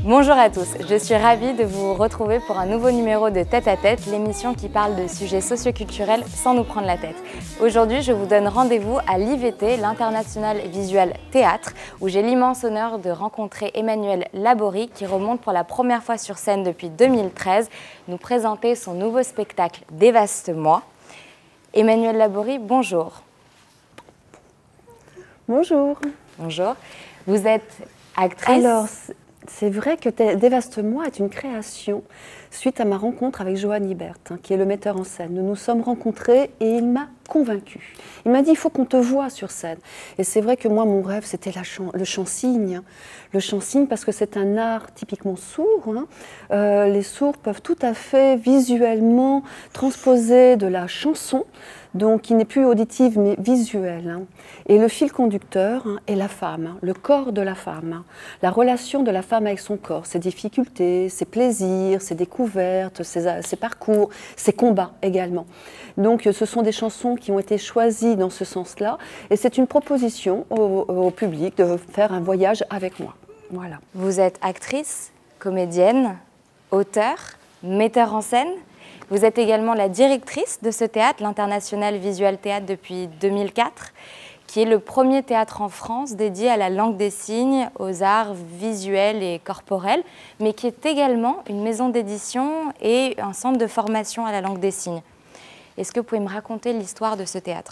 Bonjour à tous, je suis ravie de vous retrouver pour un nouveau numéro de Tête à Tête, l'émission qui parle de sujets socioculturels sans nous prendre la tête. Aujourd'hui, je vous donne rendez-vous à l'IVT, l'International Visual Théâtre, où j'ai l'immense honneur de rencontrer Emmanuel Laborie, qui remonte pour la première fois sur scène depuis 2013, nous présenter son nouveau spectacle « Dévaste-moi ». Emmanuel Laborie, bonjour. Bonjour. Bonjour. Vous êtes actrice. Alors, c'est vrai que Dévaste-moi est une création suite à ma rencontre avec Johan Ibert, qui est le metteur en scène. Nous nous sommes rencontrés et il m'a convaincue. Il m'a dit, il faut qu'on te voie sur scène. Et c'est vrai que moi, mon rêve, c'était le chant-cygne. Le chant-cygne, parce que c'est un art typiquement sourd. Les sourds peuvent tout à fait visuellement transposer de la chanson, donc qui n'est plus auditive mais visuelle. Et le fil conducteur est la femme, le corps de la femme, la relation de la femme avec son corps, ses difficultés, ses plaisirs, ses découvertes, ses parcours, ses combats également. Donc ce sont des chansons qui ont été choisies dans ce sens-là et c'est une proposition au public de faire un voyage avec moi. Voilà. Vous êtes actrice, comédienne, auteure, metteur en scène. Vous êtes également la directrice de ce théâtre, l'International Visual Théâtre depuis 2004, qui est le premier théâtre en France dédié à la langue des signes, aux arts visuels et corporels, mais qui est également une maison d'édition et un centre de formation à la langue des signes. Est-ce que vous pouvez me raconter l'histoire de ce théâtre ?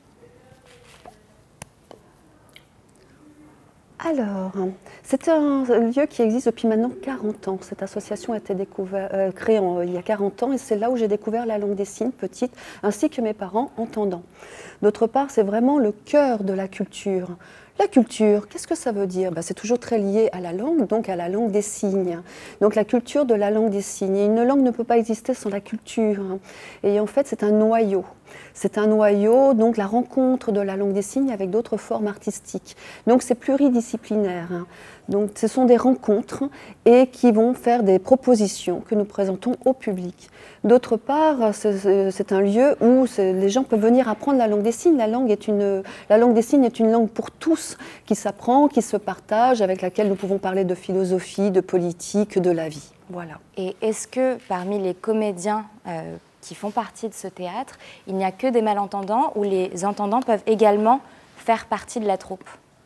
Alors, c'est un lieu qui existe depuis maintenant 40 ans. Cette association a été créée il y a 40 ans et c'est là où j'ai découvert la langue des signes, petite, ainsi que mes parents entendants. D'autre part, c'est vraiment le cœur de la culture. La culture, qu'est-ce que ça veut dire? C'est toujours très lié à la langue, donc à la langue des signes. Donc la culture de la langue des signes. Et une langue ne peut pas exister sans la culture. Et en fait, c'est un noyau. C'est un noyau, donc la rencontre de la langue des signes avec d'autres formes artistiques. Donc c'est pluridisciplinaire. Donc ce sont des rencontres et qui vont faire des propositions que nous présentons au public. D'autre part, c'est un lieu où les gens peuvent venir apprendre la langue des signes. La langue des signes est une langue pour tous, qui s'apprend, qui se partage, avec laquelle nous pouvons parler de philosophie, de politique, de la vie. Voilà. Et est-ce que parmi les comédiens qui font partie de ce théâtre, il n'y a que des malentendants ou les entendants peuvent également faire partie de la troupe?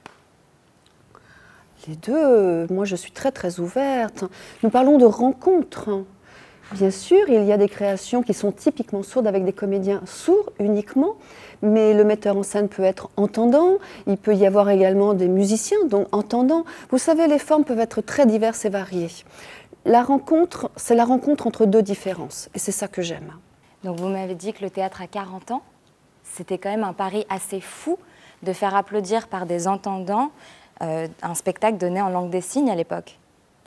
Les deux, moi je suis très ouverte. Nous parlons de rencontres. Bien sûr, il y a des créations qui sont typiquement sourdes avec des comédiens sourds uniquement, mais le metteur en scène peut être entendant, il peut y avoir également des musiciens, donc entendants. Vous savez, les formes peuvent être très diverses et variées. La rencontre, c'est la rencontre entre deux différences, et c'est ça que j'aime. Donc vous m'avez dit que le théâtre a 40 ans, c'était quand même un pari assez fou de faire applaudir par des entendants un spectacle donné en langue des signes à l'époque.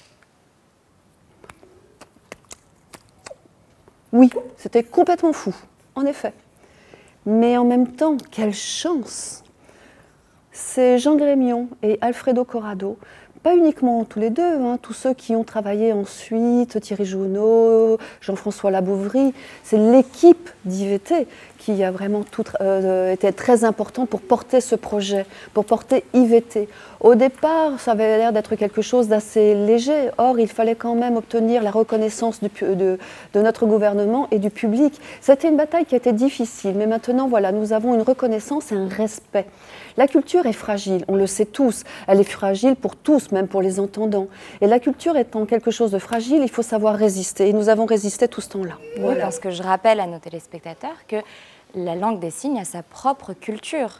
Oui, c'était complètement fou, en effet. Mais en même temps, quelle chance! C'est Jean Grémion et Alfredo Corrado, pas uniquement tous les deux, tous ceux qui ont travaillé ensuite, Thierry Jounot, Jean-François Labouvry, c'est l'équipe d'IVT qui a vraiment été très important pour porter ce projet, pour porter IVT. Au départ, ça avait l'air d'être quelque chose d'assez léger. Or, il fallait quand même obtenir la reconnaissance de notre gouvernement et du public. C'était une bataille qui a été difficile, mais maintenant, voilà, nous avons une reconnaissance et un respect. La culture est fragile, on le sait tous. Elle est fragile pour tous, même pour les entendants. Et la culture étant quelque chose de fragile, il faut savoir résister. Et nous avons résisté tout ce temps-là. Voilà. Oui, parce que je rappelle à nos téléspectateurs que la langue des signes a sa propre culture.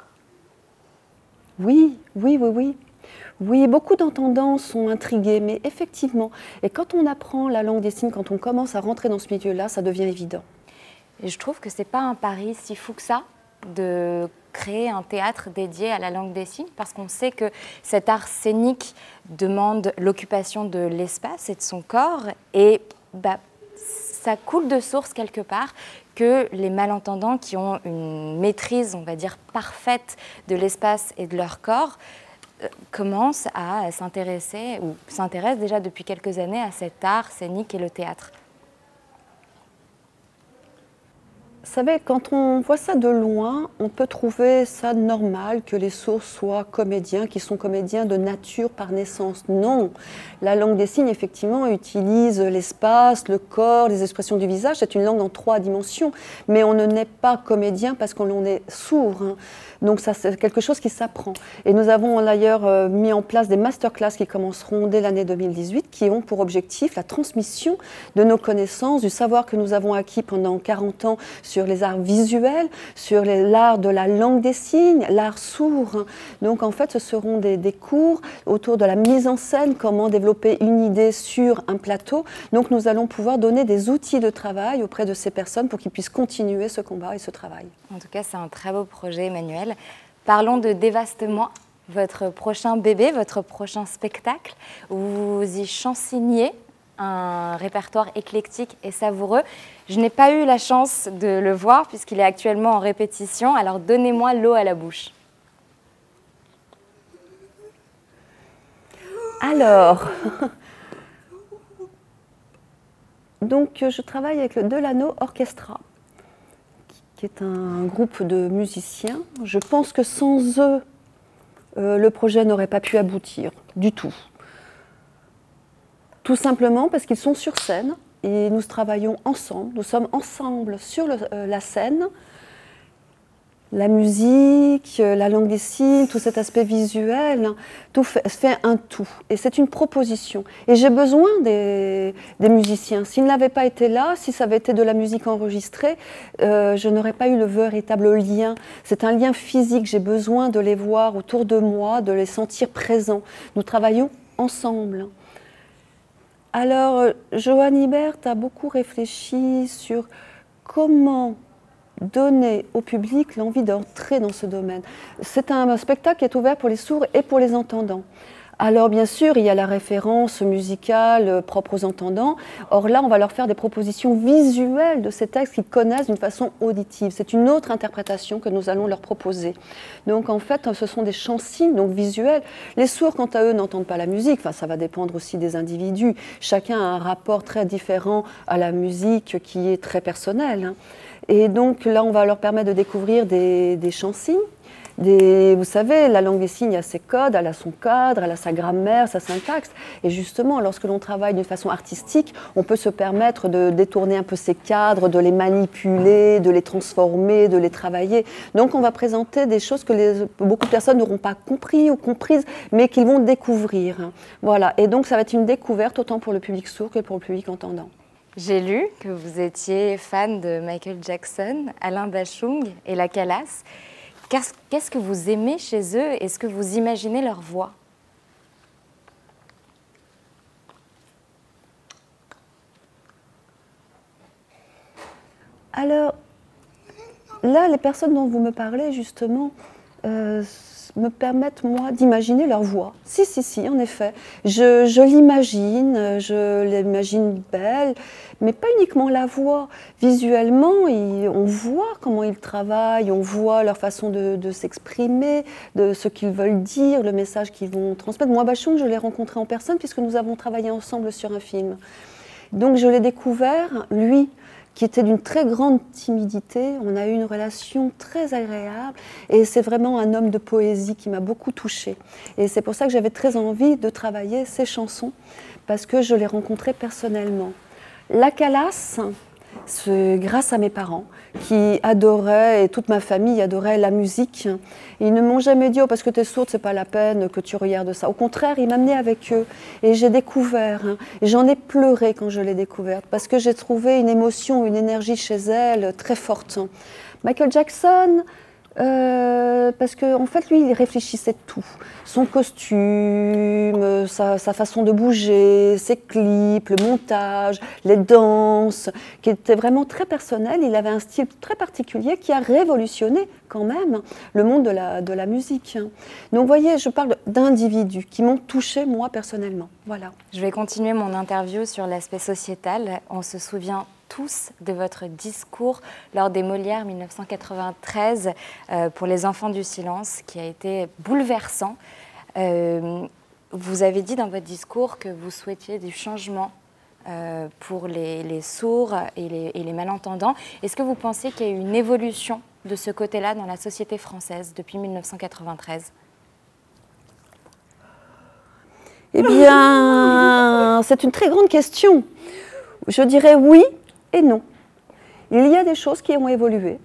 Oui. Oui, beaucoup d'entendants sont intrigués, mais effectivement, et quand on apprend la langue des signes, quand on commence à rentrer dans ce milieu-là, ça devient évident. Et je trouve que ce n'est pas un pari si fou que ça, de créer un théâtre dédié à la langue des signes, parce qu'on sait que cet art scénique demande l'occupation de l'espace et de son corps, et ça coule de source quelque part que les malentendants qui ont une maîtrise, on va dire, parfaite de l'espace et de leur corps, commencent à s'intéresser, ou s'intéressent déjà depuis quelques années à cet art scénique et le théâtre. Vous savez, quand on voit ça de loin, on peut trouver ça normal que les sourds soient comédiens, qui sont comédiens de nature par naissance. Non, la langue des signes, effectivement, utilise l'espace, le corps, les expressions du visage. C'est une langue en 3 dimensions, mais on ne naît pas comédien parce qu'on est sourd, hein. Donc ça, c'est quelque chose qui s'apprend. Et nous avons d'ailleurs mis en place des masterclass qui commenceront dès l'année 2018, qui ont pour objectif la transmission de nos connaissances, du savoir que nous avons acquis pendant 40 ans sur les arts visuels, sur l'art de la langue des signes, l'art sourd. Donc en fait, ce seront des cours autour de la mise en scène, comment développer une idée sur un plateau. Donc nous allons pouvoir donner des outils de travail auprès de ces personnes pour qu'ils puissent continuer ce combat et ce travail. En tout cas, c'est un très beau projet, Emmanuelle. Parlons de Dévaste-moi, votre prochain bébé, votre prochain spectacle, où vous y chansonniez un répertoire éclectique et savoureux. Je n'ai pas eu la chance de le voir puisqu'il est actuellement en répétition, alors donnez-moi l'eau à la bouche. Alors, donc je travaille avec le Delano Orchestra, qui est un groupe de musiciens. Je pense que sans eux, le projet n'aurait pas pu aboutir du tout. Tout simplement parce qu'ils sont sur scène et nous travaillons ensemble. Nous sommes ensemble sur la scène. La musique, la langue des signes, tout cet aspect visuel, tout fait un tout. Et c'est une proposition. Et j'ai besoin des musiciens. S'ils n'avaient pas été là, si ça avait été de la musique enregistrée, je n'aurais pas eu le véritable lien. C'est un lien physique. J'ai besoin de les voir autour de moi, de les sentir présents. Nous travaillons ensemble. Alors, Johan Ibert a beaucoup réfléchi sur comment donner au public l'envie d'entrer dans ce domaine. C'est un spectacle qui est ouvert pour les sourds et pour les entendants. Alors bien sûr, il y a la référence musicale propre aux entendants. Or là, on va leur faire des propositions visuelles de ces textes qu'ils connaissent d'une façon auditive. C'est une autre interprétation que nous allons leur proposer. Donc en fait, ce sont des chants-signes, donc visuels. Les sourds, quant à eux, n'entendent pas la musique. Enfin, ça va dépendre aussi des individus. Chacun a un rapport très différent à la musique qui est très personnel, hein. Et donc là, on va leur permettre de découvrir des chants-signes. Vous savez, la langue des signes a ses codes, elle a son cadre, elle a sa grammaire, sa syntaxe. Et justement, lorsque l'on travaille d'une façon artistique, on peut se permettre de détourner un peu ces cadres, de les manipuler, de les transformer, de les travailler. Donc on va présenter des choses que beaucoup de personnes n'auront pas compris ou comprises, mais qu'ils vont découvrir. Voilà. Et donc ça va être une découverte autant pour le public sourd que pour le public entendant. J'ai lu que vous étiez fan de Michael Jackson, Alain Bachung et La Calas. Qu'est-ce que vous aimez chez eux? Est-ce que vous imaginez leur voix? Alors, là, les personnes dont vous me parlez, justement, me permettent, moi, d'imaginer leur voix. Si, en effet. Je l'imagine belle, mais pas uniquement la voix. Visuellement, on voit comment ils travaillent, on voit leur façon de s'exprimer, de ce qu'ils veulent dire, le message qu'ils vont transmettre. Moi, Bachung, je l'ai rencontré en personne puisque nous avons travaillé ensemble sur un film. Donc, je l'ai découvert, lui, qui était d'une très grande timidité. On a eu une relation très agréable et c'est vraiment un homme de poésie qui m'a beaucoup touchée. Et c'est pour ça que j'avais très envie de travailler ces chansons parce que je l'ai rencontré personnellement. La Calas, c'est grâce à mes parents qui adoraient, et toute ma famille adorait la musique. Ils ne m'ont jamais dit « Oh, parce que tu es sourde, c'est pas la peine que tu regardes ça ». Au contraire, ils m'amenaient avec eux et j'ai découvert. Et j'en ai pleuré quand je l'ai découverte parce que j'ai trouvé une émotion, une énergie chez elle très forte. Michael Jackson, parce qu'en fait, lui, il réfléchissait tout. Son costume, sa façon de bouger, ses clips, le montage, les danses, qui étaient vraiment très personnels. Il avait un style très particulier qui a révolutionné quand même le monde de la musique. Donc, vous voyez, je parle d'individus qui m'ont touchée, moi, personnellement. Voilà. Je vais continuer mon interview sur l'aspect sociétal. On se souvient tous de votre discours lors des Molières 1993 pour les enfants du silence, qui a été bouleversant. Vous avez dit dans votre discours que vous souhaitiez du changement pour les sourds et les malentendants. Est-ce que vous pensez qu'il y a eu une évolution de ce côté-là dans la société française depuis 1993 ? Eh bien, c'est une très grande question. Je dirais oui et non. Il y a des choses qui ont évolué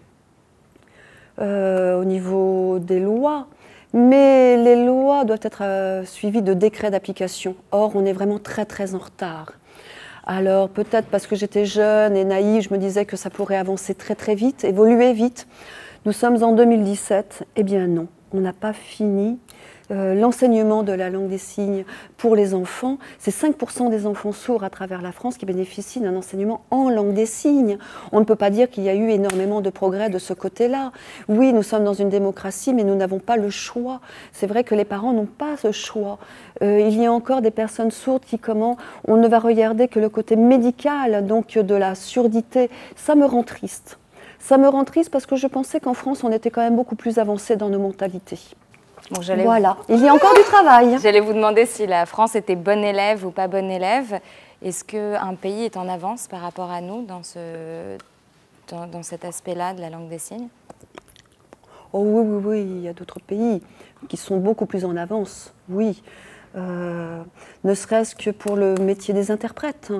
au niveau des lois, mais les lois doivent être suivies de décrets d'application. Or, on est vraiment très très en retard. Alors peut-être parce que j'étais jeune et naïve, je me disais que ça pourrait avancer très très vite, évoluer vite. Nous sommes en 2017, eh bien non, on n'a pas fini. L'enseignement de la langue des signes pour les enfants, c'est 5% des enfants sourds à travers la France qui bénéficient d'un enseignement en langue des signes. On ne peut pas dire qu'il y a eu énormément de progrès de ce côté-là. Oui, nous sommes dans une démocratie, mais nous n'avons pas le choix. C'est vrai que les parents n'ont pas ce choix. Il y a encore des personnes sourdes qui, on ne va regarder que le côté médical, donc de la surdité. Ça me rend triste. Ça me rend triste parce que je pensais qu'en France, on était quand même beaucoup plus avancé dans nos mentalités. Bon, voilà, il y a encore du travail. J'allais vous demander si la France était bonne élève ou pas bonne élève. Est-ce qu'un pays est en avance par rapport à nous dans cet aspect-là de la langue des signes ? Oh oui, oui, oui, il y a d'autres pays qui sont beaucoup plus en avance, oui. Ne serait-ce que pour le métier des interprètes.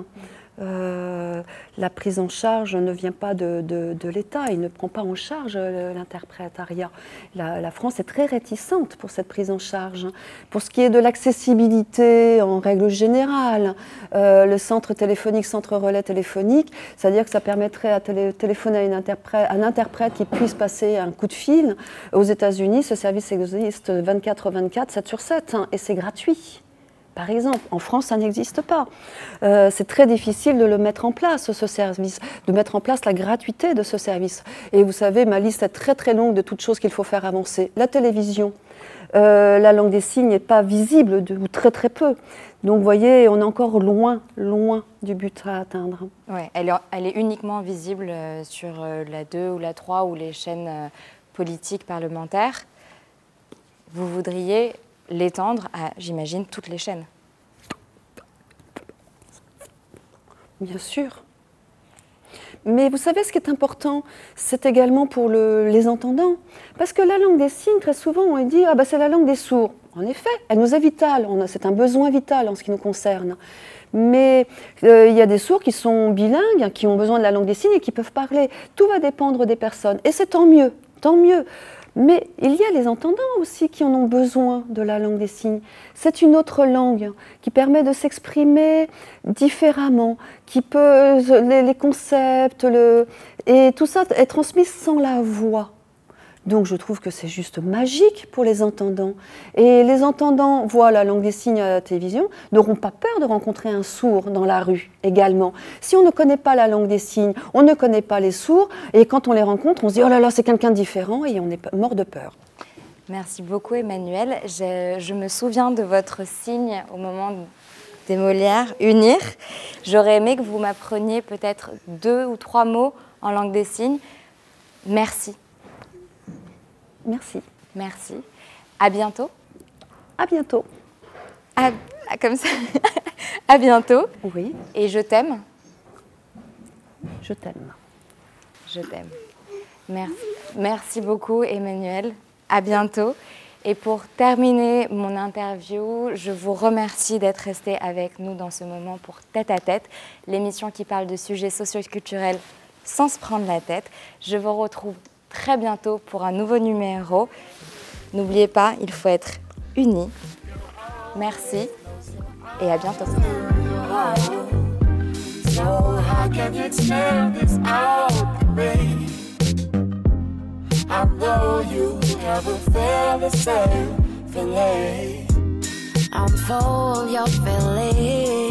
La prise en charge ne vient pas de l'État, il ne prend pas en charge l'interprétariat. La France est très réticente pour cette prise en charge. Pour ce qui est de l'accessibilité en règle générale, le centre téléphonique, centre relais téléphonique, c'est-à-dire que ça permettrait à téléphoner à un interprète qui puisse passer un coup de fil. Aux États-Unis, ce service existe 24/24, 7/7, et c'est gratuit. Par exemple, en France, ça n'existe pas. C'est très difficile de le mettre en place, ce service, de mettre en place la gratuité de ce service. Et vous savez, ma liste est très très longue de toutes choses qu'il faut faire avancer. La télévision, la langue des signes n'est pas visible, ou très très peu. Donc vous voyez, on est encore loin, loin du but à atteindre. Oui, elle est uniquement visible sur la 2 ou la 3 ou les chaînes politiques parlementaires. Vous voudriez l'étendre à, j'imagine, toutes les chaînes. Bien sûr. Mais vous savez, ce qui est important, c'est également pour les entendants. Parce que la langue des signes, très souvent, on dit « Ah ben c'est la langue des sourds ». En effet, elle nous est vitale, c'est un besoin vital en ce qui nous concerne. Mais il y a des sourds qui sont bilingues, qui ont besoin de la langue des signes et qui peuvent parler. Tout va dépendre des personnes. Et c'est tant mieux, tant mieux. Mais il y a les entendants aussi qui en ont besoin de la langue des signes. C'est une autre langue qui permet de s'exprimer différemment, qui peut, les concepts, et tout ça est transmis sans la voix. Donc je trouve que c'est juste magique pour les entendants. Et les entendants voient la langue des signes à la télévision, n'auront pas peur de rencontrer un sourd dans la rue également. Si on ne connaît pas la langue des signes, on ne connaît pas les sourds, et quand on les rencontre, on se dit « Oh là là, c'est quelqu'un de différent » et on est mort de peur. Merci beaucoup Emmanuelle. Je me souviens de votre signe au moment des Molières, unir. J'aurais aimé que vous m'appreniez peut-être 2 ou 3 mots en langue des signes. Merci. Merci. Merci. À bientôt. À bientôt. Comme ça. À bientôt. Oui. Et je t'aime. Je t'aime. Je t'aime. Merci. Merci beaucoup Emmanuelle. À bientôt. Et pour terminer mon interview, je vous remercie d'être resté avec nous dans ce moment pour Tête à Tête, l'émission qui parle de sujets socio-culturels sans se prendre la tête. Je vous retrouve très bientôt pour un nouveau numéro. N'oubliez pas, il faut être unis. Merci et à bientôt. I know you never felt the same feeling. I'm full your feeling.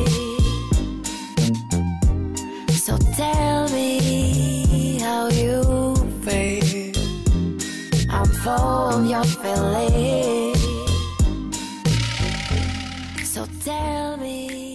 So tell me how you feel. I'm full your feeling. So tell me.